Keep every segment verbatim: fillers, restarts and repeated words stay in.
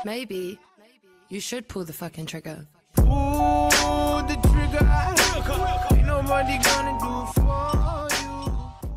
Maybe you should pull the fucking trigger. Pull the trigger. Ain't nobody gonna do for you.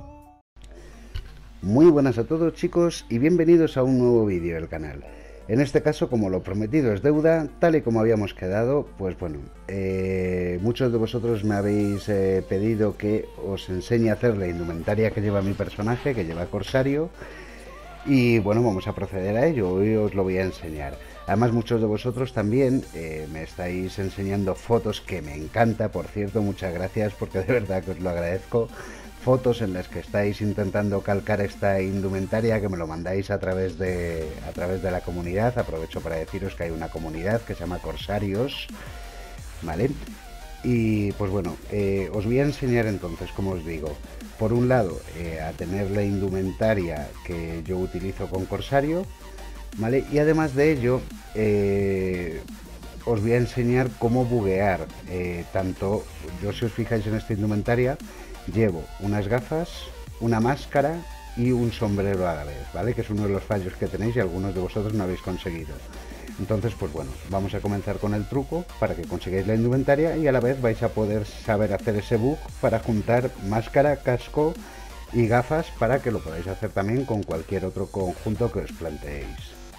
Muy buenas a todos, chicos, y bienvenidos a un nuevo vídeo del canal. En este caso, como lo prometido es deuda, tal y como habíamos quedado, pues bueno, eh, muchos de vosotros me habéis eh, pedido que os enseñe a hacer la indumentaria que lleva mi personaje, que lleva Corsario, y bueno, vamos a proceder a ello. Hoy os lo voy a enseñar. Además, muchos de vosotros también eh, me estáis enseñando fotos que me encanta, por cierto, muchas gracias, porque de verdad que os lo agradezco. Fotos en las que estáis intentando calcar esta indumentaria, que me lo mandáis a través de a través de la comunidad. Aprovecho para deciros que hay una comunidad que se llama Corsarios, ¿vale? Y pues bueno, eh, os voy a enseñar entonces, como os digo, por un lado eh, a tener la indumentaria que yo utilizo con Corsario, ¿vale? Y además de ello eh, os voy a enseñar cómo buguear, eh, tanto, yo si os fijáis en esta indumentaria, llevo unas gafas, una máscara y un sombrero a la vez, ¿vale? Que es uno de los fallos que tenéis y algunos de vosotros no habéis conseguido. Entonces, pues bueno, vamos a comenzar con el truco para que consigáis la indumentaria y a la vez vais a poder saber hacer ese bug para juntar máscara, casco y gafas, para que lo podáis hacer también con cualquier otro conjunto que os planteéis.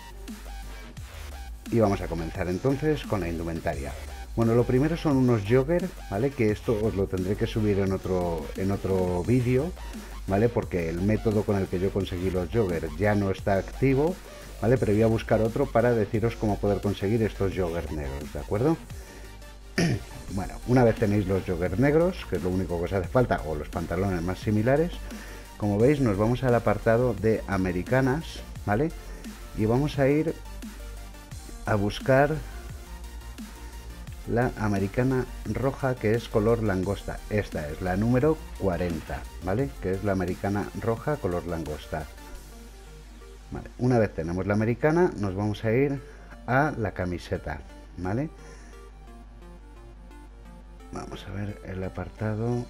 Y vamos a comenzar entonces con la indumentaria. Bueno, lo primero son unos jogger, ¿vale? Que esto os lo tendré que subir en otro, en otro vídeo, ¿vale? Porque el método con el que yo conseguí los jogger ya no está activo, ¿vale? Pero voy a buscar otro para deciros cómo poder conseguir estos jogger negros, ¿de acuerdo? Bueno, una vez tenéis los jogger negros, que es lo único que os hace falta, o los pantalones más similares, como veis nos vamos al apartado de americanas, ¿vale? Y vamos a ir a buscar la americana roja, que es color langosta. Esta es la número cuarenta, ¿vale? Que es la americana roja color langosta. Vale. Una vez tenemos la americana, nos vamos a ir a la camiseta, ¿vale? Vamos a ver el apartado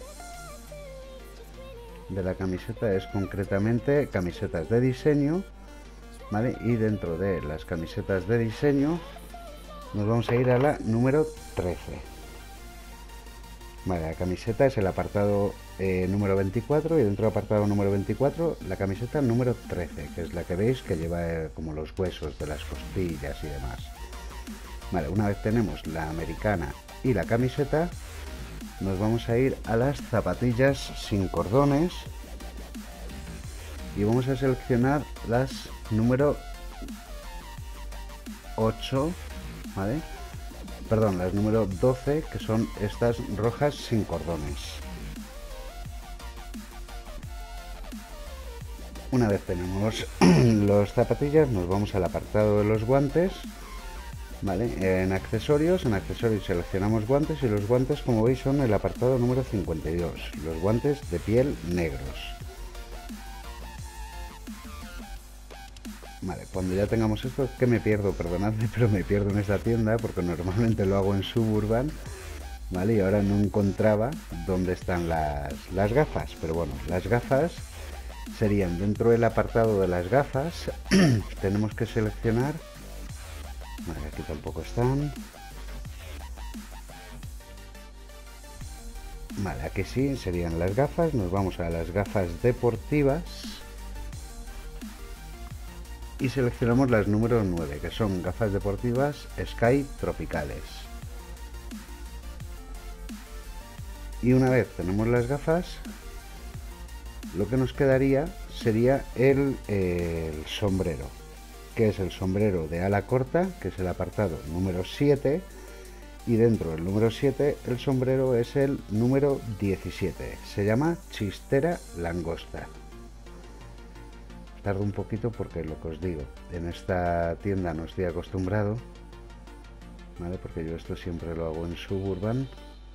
de la camiseta, es concretamente camisetas de diseño, ¿vale? Y dentro de las camisetas de diseño nos vamos a ir a la número trece. Vale, la camiseta es el apartado eh, número veinticuatro, y dentro del apartado número veinticuatro la camiseta número trece, que es la que veis que lleva eh, como los huesos de las costillas y demás. Vale, una vez tenemos la americana y la camiseta, nos vamos a ir a las zapatillas sin cordones y vamos a seleccionar las número ocho, ¿vale? Perdón, las número doce, que son estas rojas sin cordones. Una vez tenemos los zapatillas, nos vamos al apartado de los guantes, ¿vale? En accesorios, en accesorios seleccionamos guantes, y los guantes, como veis, son el apartado número cincuenta y dos, los guantes de piel negros. Vale, cuando ya tengamos esto, que me pierdo, perdonadme, pero me pierdo en esta tienda porque normalmente lo hago en Suburban, ¿vale? Y ahora no encontraba dónde están las, las gafas, pero bueno, las gafas serían dentro del apartado de las gafas. Tenemos que seleccionar, vale, aquí tampoco están, vale, aquí sí, serían las gafas. Nos vamos a las gafas deportivas y seleccionamos las número nueve, que son gafas deportivas Sky tropicales. Y una vez tenemos las gafas, lo que nos quedaría sería el, eh, el sombrero, que es el sombrero de ala corta, que es el apartado número siete, y dentro del número siete el sombrero es el número diecisiete, se llama chistera langosta. Tardo un poquito porque, lo que os digo, en esta tienda no estoy acostumbrado, ¿vale? Porque yo esto siempre lo hago en Suburban,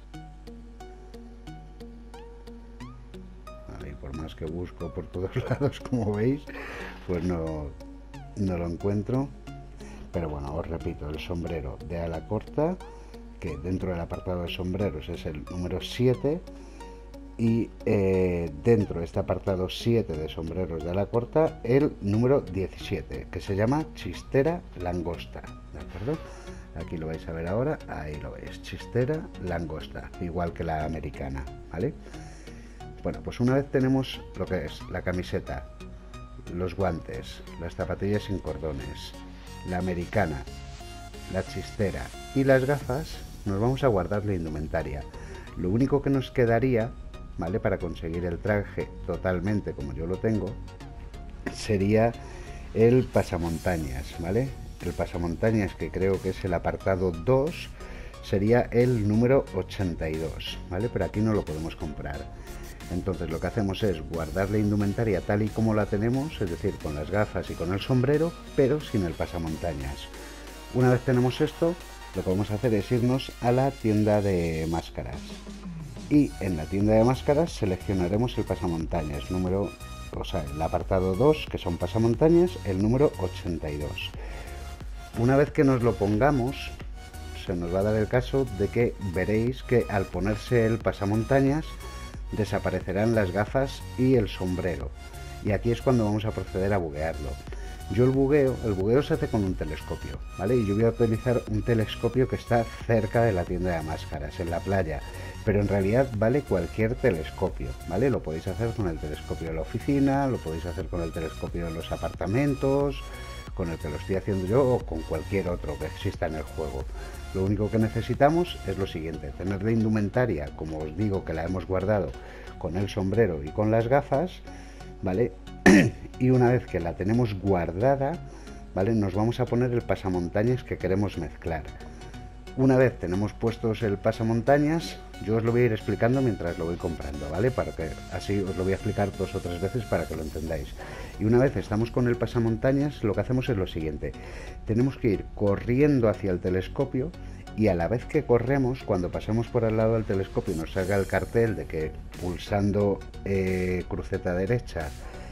¿vale? Y por más que busco por todos lados, como veis, pues no, no lo encuentro. Pero bueno, os repito, el sombrero de ala corta, que dentro del apartado de sombreros es el número siete, y eh, dentro de este apartado siete de sombreros de ala corta, el número diecisiete, que se llama chistera langosta, ¿de acuerdo? Aquí lo vais a ver ahora, ahí lo veis, chistera langosta, igual que la americana, ¿vale? Bueno, pues una vez tenemos lo que es la camiseta, los guantes, las zapatillas sin cordones, la americana, la chistera y las gafas, nos vamos a guardar la indumentaria. Lo único que nos quedaría, ¿vale?, para conseguir el traje totalmente como yo lo tengo, sería el pasamontañas, ¿vale? El pasamontañas, que creo que es el apartado dos, sería el número ochenta y dos, ¿vale? Pero aquí no lo podemos comprar. Entonces lo que hacemos es guardar la indumentaria tal y como la tenemos, es decir, con las gafas y con el sombrero, pero sin el pasamontañas. Una vez tenemos esto, lo que vamos a hacer es irnos a la tienda de máscaras. Y en la tienda de máscaras seleccionaremos el pasamontañas, número, o sea, el apartado dos, que son pasamontañas, el número ochenta y dos. Una vez que nos lo pongamos, se nos va a dar el caso de que veréis que al ponerse el pasamontañas, desaparecerán las gafas y el sombrero, y aquí es cuando vamos a proceder a buguearlo. Yo el bugueo, el bugueo se hace con un telescopio, ¿vale? Y yo voy a utilizar un telescopio que está cerca de la tienda de máscaras, en la playa, pero en realidad vale cualquier telescopio, ¿vale? Lo podéis hacer con el telescopio de la oficina, lo podéis hacer con el telescopio de los apartamentos, con el que lo estoy haciendo yo, o con cualquier otro que exista en el juego. Lo único que necesitamos es lo siguiente: tener la indumentaria, como os digo, que la hemos guardado con el sombrero y con las gafas, ¿vale? Y una vez que la tenemos guardada, ¿vale?, nos vamos a poner el pasamontañas que queremos mezclar. Una vez tenemos puestos el pasamontañas, yo os lo voy a ir explicando mientras lo voy comprando, ¿vale? Para que así os lo voy a explicar dos o tres veces para que lo entendáis. Y una vez estamos con el pasamontañas, lo que hacemos es lo siguiente: tenemos que ir corriendo hacia el telescopio, y a la vez que corremos, cuando pasemos por al lado del telescopio y nos salga el cartel de que pulsando eh, cruceta derecha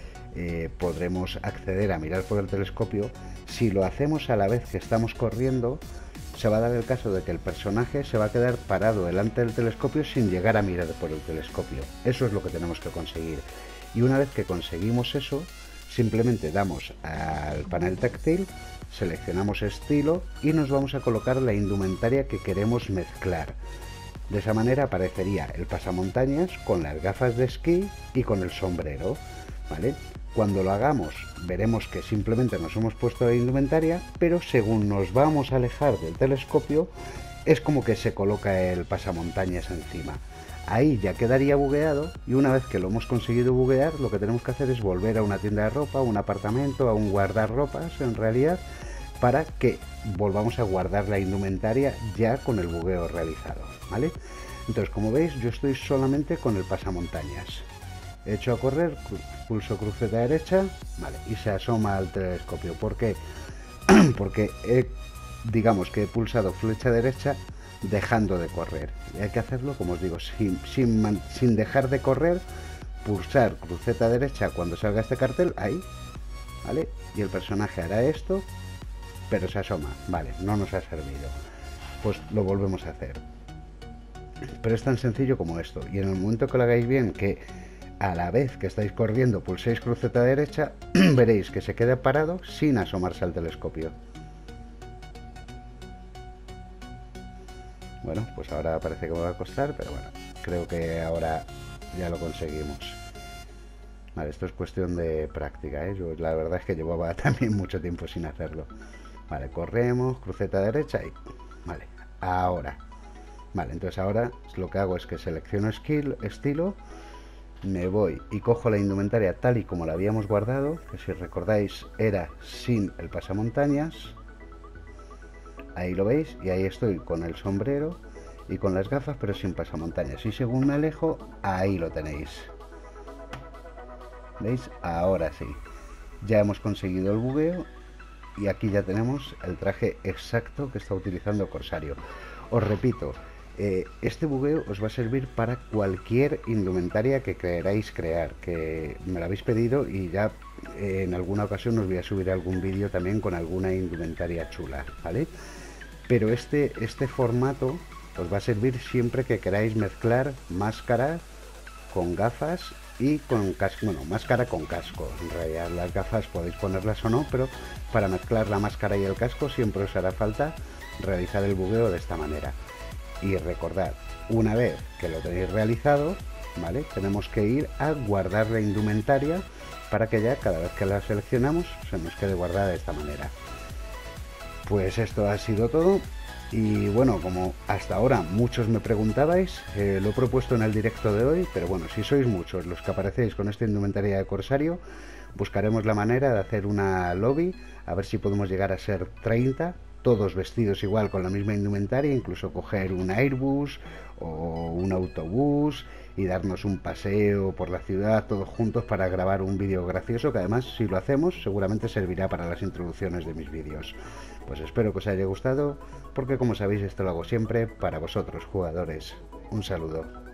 eh, podremos acceder a mirar por el telescopio, si lo hacemos a la vez que estamos corriendo, se va a dar el caso de que el personaje se va a quedar parado delante del telescopio sin llegar a mirar por el telescopio. Eso es lo que tenemos que conseguir. Y una vez que conseguimos eso, simplemente damos al panel táctil, seleccionamos estilo y nos vamos a colocar la indumentaria que queremos mezclar. De esa manera aparecería el pasamontañas con las gafas de esquí y con el sombrero, ¿vale? Cuando lo hagamos veremos que simplemente nos hemos puesto la indumentaria, pero según nos vamos a alejar del telescopio es como que se coloca el pasamontañas encima. Ahí ya quedaría bugueado, y una vez que lo hemos conseguido buguear, lo que tenemos que hacer es volver a una tienda de ropa, a un apartamento, a un guardarropas en realidad, para que volvamos a guardar la indumentaria ya con el bugueo realizado, ¿vale? Entonces, como veis, yo estoy solamente con el pasamontañas. He hecho a correr, pulso cruceta derecha, vale, y se asoma al telescopio. ¿Por qué? Porque he, digamos que he pulsado flecha derecha dejando de correr. Y hay que hacerlo, como os digo, sin, sin, sin dejar de correr, pulsar cruceta derecha cuando salga este cartel, ahí, ¿vale? Y el personaje hará esto, pero se asoma, vale, no nos ha servido. Pues lo volvemos a hacer. Pero es tan sencillo como esto, y en el momento que lo hagáis bien, que a la vez que estáis corriendo pulséis cruceta derecha, veréis que se queda parado sin asomarse al telescopio. Bueno, pues ahora parece que me va a costar, pero bueno, creo que ahora ya lo conseguimos. Vale, esto es cuestión de práctica, ¿eh? Yo la verdad es que llevaba también mucho tiempo sin hacerlo. Vale, corremos, cruceta derecha y... Vale, ahora. Vale, entonces ahora lo que hago es que selecciono skill, estilo, me voy y cojo la indumentaria tal y como la habíamos guardado, que si recordáis era sin el pasamontañas. Ahí lo veis, y ahí estoy con el sombrero y con las gafas, pero sin pasamontañas. Y según me alejo, ahí lo tenéis. ¿Veis? Ahora sí. Ya hemos conseguido el bugueo y aquí ya tenemos el traje exacto que está utilizando Corsario. Os repito, eh, este bugueo os va a servir para cualquier indumentaria que queráis crear, que me lo habéis pedido, y ya eh, en alguna ocasión os voy a subir algún vídeo también con alguna indumentaria chula, ¿vale? Pero este, este formato os va a servir siempre que queráis mezclar máscaras con gafas y con casco, bueno, máscara con casco. En realidad las gafas podéis ponerlas o no, pero para mezclar la máscara y el casco siempre os hará falta realizar el bugueo de esta manera. Y recordad, una vez que lo tenéis realizado, ¿vale? Tenemos que ir a guardar la indumentaria para que ya cada vez que la seleccionamos se nos quede guardada de esta manera. Pues esto ha sido todo. Y bueno, como hasta ahora muchos me preguntabais, eh, lo he propuesto en el directo de hoy, pero bueno, si sois muchos los que aparecéis con esta indumentaria de Corsario, buscaremos la manera de hacer una lobby, a ver si podemos llegar a ser treinta, todos vestidos igual con la misma indumentaria, incluso coger un Airbus o un autobús y darnos un paseo por la ciudad todos juntos para grabar un vídeo gracioso, que además si lo hacemos seguramente servirá para las introducciones de mis vídeos. Pues espero que os haya gustado, porque como sabéis esto lo hago siempre para vosotros, jugadores. Un saludo.